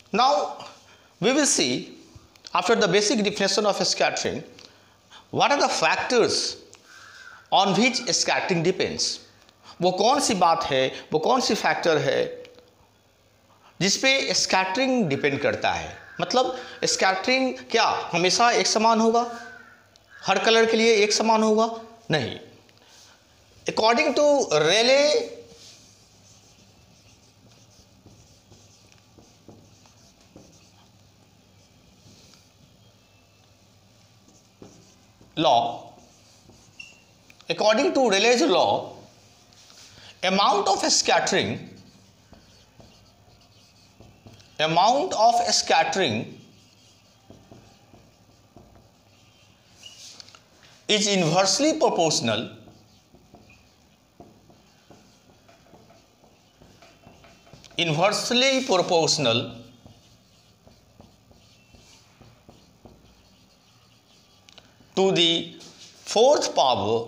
Now we will see, after the basic definition of scattering, what are the factors on which scattering depends. वो कौन सी बात है, वो कौन सी फैक्टर है जिसपे स्कैटरिंग डिपेंड करता है. मतलब स्कैटरिंग क्या हमेशा एक समान होगा, हर कलर के लिए एक समान होगा? नहीं. According to Rayleigh law, according to Rayleigh's law, amount of scattering is inversely proportional to the fourth power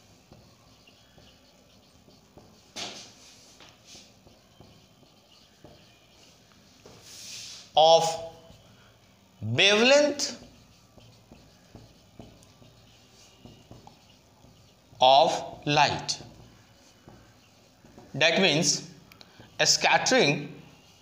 of wavelength of light. That means scattering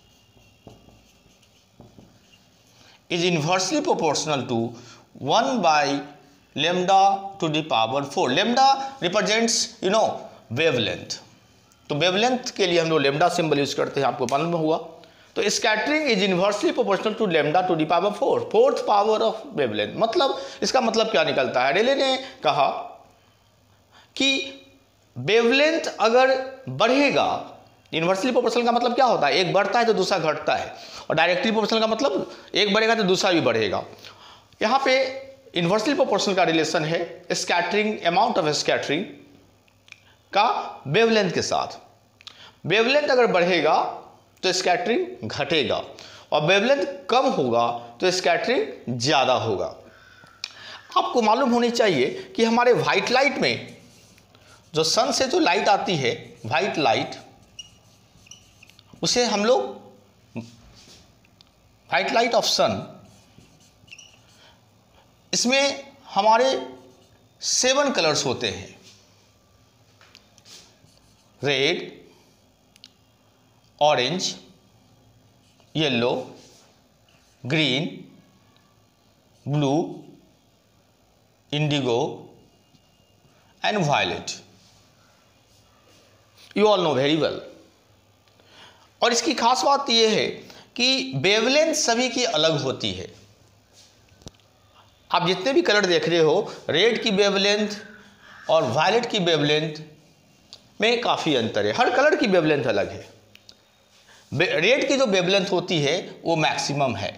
is inversely proportional to 1 by lambda to the power 4. Lambda represents wavelength. तो wavelength के लिए हम लोग lambda symbol use करते हैं, आपको मालूम हुआ. तो scattering is inversely proportional to lambda to the power 4, fourth power of wavelength. मतलब इसका मतलब क्या निकलता है? रेले ने कहा कि वेवलेंथ अगर बढ़ेगा, इनवर्सली प्रोपोर्शनल का मतलब क्या होता है? एक बढ़ता है तो दूसरा घटता है, और डायरेक्टली प्रोपोर्शनल का मतलब एक बढ़ेगा तो दूसरा भी बढ़ेगा. यहाँ पे इनवर्सली प्रोपोर्शनल का रिलेशन है स्कैटरिंग, अमाउंट ऑफ स्कैटरिंग का वेवलेंथ के साथ. वेवलेंथ अगर बढ़ेगा तो स्कैटरिंग घटेगा, और वेवलेंथ कम होगा तो स्कैटरिंग ज़्यादा होगा. आपको मालूम होनी चाहिए कि हमारे वाइट लाइट में जो सन से जो लाइट आती है, वाइट लाइट, उसे हम लोग वाइट लाइट ऑफ सन, इसमें हमारे 7 कलर्स होते हैं. Red, orange, yellow, green, blue, indigo and violet. You all know very well. और इसकी खास बात यह है कि वेवलेंथ सभी की अलग होती है. आप जितने भी कलर देख रहे हो, रेड की वेवलेंथ और वायलेट की वेवलेंथ में काफ़ी अंतर है. हर कलर की वेवलेंथ अलग है. रेड की जो वेवलेंथ होती है वो मैक्सिमम है.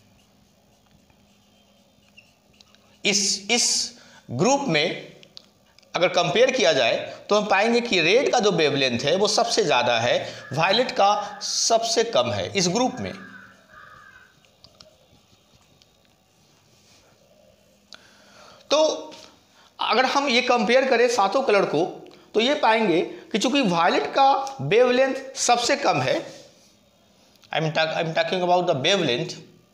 इस ग्रुप में अगर कंपेयर किया जाए तो हम पाएंगे कि रेड का जो वेवलेंथ है वो सबसे ज़्यादा है, वायलेट का सबसे कम है इस ग्रुप में. तो अगर हम ये कंपेयर करें सातों कलर को तो ये पाएंगे कि चूंकि वायलेट का वेवलेंथ सबसे कम है, I'm talking about the wavelength.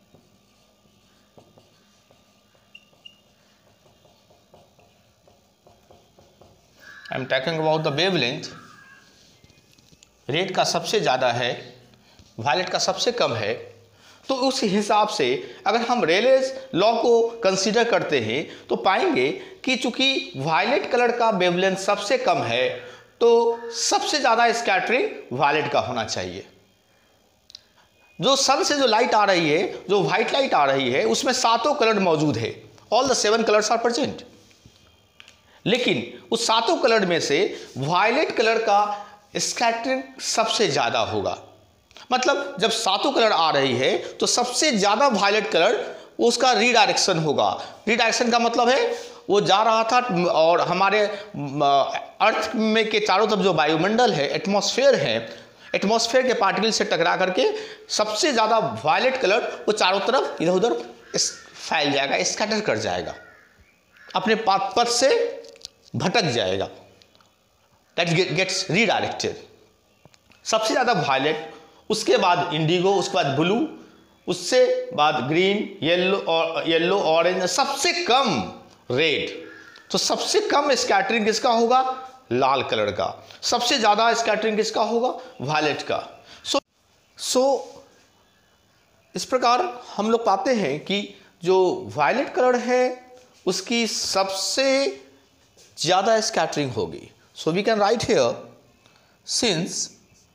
I'm talking about the wavelength. Red का सबसे ज़्यादा है, वायलेट का सबसे कम है. तो उस हिसाब से अगर हम रेलेस लॉ को कंसीडर करते हैं तो पाएंगे कि चूंकि वायलेट कलर का वेवलेंथ सबसे कम है तो सबसे ज़्यादा स्कैटरिंग वायलेट का होना चाहिए. जो सन से जो लाइट आ रही है, जो व्हाइट लाइट आ रही है, उसमें सातों कलर मौजूद है. All the 7 colours are present. लेकिन उस सातों कलर में से वायलेट कलर का स्कैटरिंग सबसे ज़्यादा होगा. मतलब जब सातों कलर आ रही है तो सबसे ज़्यादा वायलेट कलर उसका रीडायरेक्शन होगा. रीडायरेक्शन का मतलब है वो जा रहा था और हमारे अर्थ में के चारों तरफ जो वायुमंडल है, एटमॉस्फेयर है, एटमॉस्फेयर के पार्टिकल से टकरा करके सबसे ज़्यादा वायलेट कलर वो चारों तरफ इधर उधर फैल जाएगा, स्कैटर कर जाएगा, अपने पथ से भटक जाएगा. That gets redirected. सबसे ज़्यादा वायलेट, उसके बाद इंडिगो, उसके बाद ब्लू, उससे बाद ग्रीन, येलो ऑरेंज, सबसे कम रेड। तो सबसे कम स्कैटरिंग किसका होगा? लाल कलर का। सबसे ज्यादा स्कैटरिंग किसका होगा? वायलेट का। सो इस प्रकार हम लोग पाते हैं कि जो वायलेट कलर है उसकी सबसे ज्यादा स्कैटरिंग होगी। So we can write here, since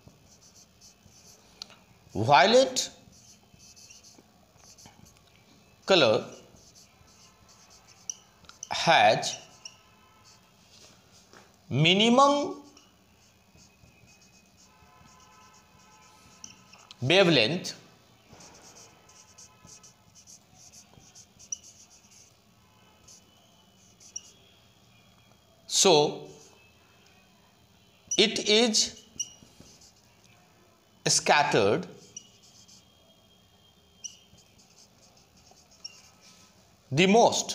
violet color has minimum wavelength so it is scattered the most,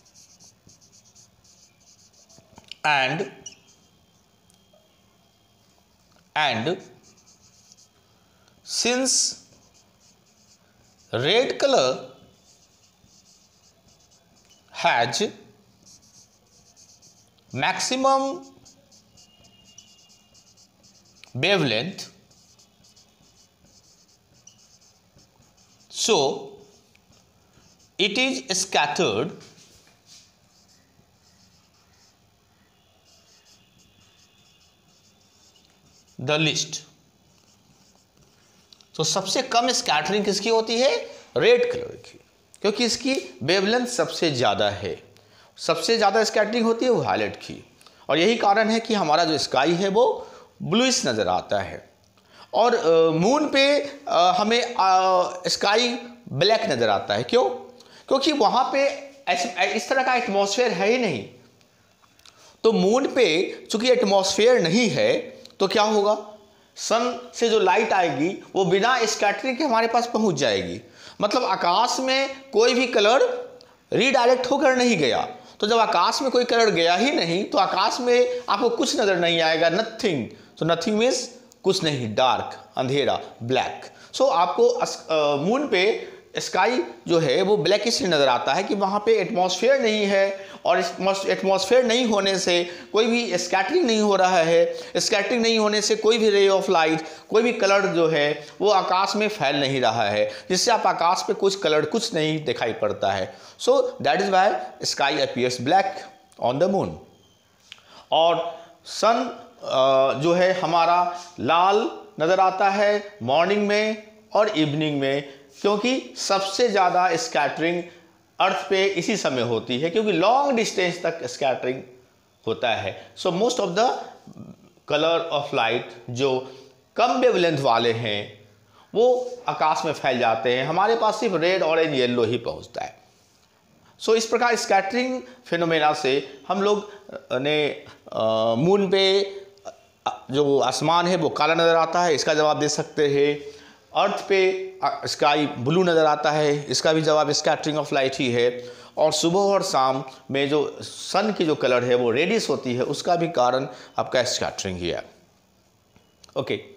and since red color has maximum wavelength, so it is scattered the least। तो सबसे कम scattering किसकी होती है? Red colour की, क्योंकि इसकी wavelength सबसे ज्यादा है। सबसे ज्यादा स्कैटरिंग होती है वायलेट की, और यही कारण है कि हमारा जो स्काई है वो ब्लूइश नजर आता है, और मून पे हमें स्काई ब्लैक नजर आता है। क्यों? क्योंकि वहां पे इस तरह का एटमॉस्फेयर है ही नहीं। तो मून पे चूंकि एटमॉस्फेयर नहीं है तो क्या होगा? सन से जो लाइट आएगी वो बिना स्कैटरिंग के हमारे पास पहुंच जाएगी। मतलब आकाश में कोई भी कलर रीडायरेक्ट होकर नहीं गया। तो जब आकाश में कोई कलर गया ही नहीं तो आकाश में आपको कुछ नजर नहीं आएगा, नथिंग। तो नथिंग मीन्स कुछ नहीं, डार्क, अंधेरा, ब्लैक। सो आपको मून पे स्काई जो है वो ब्लैकिश नजर आता है कि वहां पे एटमॉस्फेयर नहीं है, और एटमॉस्फेयर नहीं होने से कोई भी स्कैटरिंग नहीं हो रहा है। स्कैटरिंग नहीं होने से कोई भी रे ऑफ लाइट, कोई भी कलर जो है वो आकाश में फैल नहीं रहा है, जिससे आप आकाश पे कुछ कलर कुछ नहीं दिखाई पड़ता है। So that is why sky appears black on the moon. और सन जो है हमारा लाल नजर आता है मॉर्निंग में और इवनिंग में, क्योंकि सबसे ज़्यादा स्कैटरिंग अर्थ पे इसी समय होती है, क्योंकि लॉन्ग डिस्टेंस तक स्कैटरिंग होता है। So most of the colour of light जो कम वेवलेंथ वाले हैं वो आकाश में फैल जाते हैं, हमारे पास सिर्फ रेड, ऑरेंज, येलो ही पहुंचता है। सो इस प्रकार स्कैटरिंग फिनोमेना से हम लोग ने मून पे जो आसमान है वो काला नज़र आता है, इसका जवाब दे सकते हैं। अर्थ पे स्काई ब्लू नज़र आता है, इसका भी जवाब स्कैटरिंग ऑफ लाइट ही है। और सुबह और शाम में जो सन की जो कलर है वो रेडिश होती है, उसका भी कारण आपका स्कैटरिंग ही है। ओके।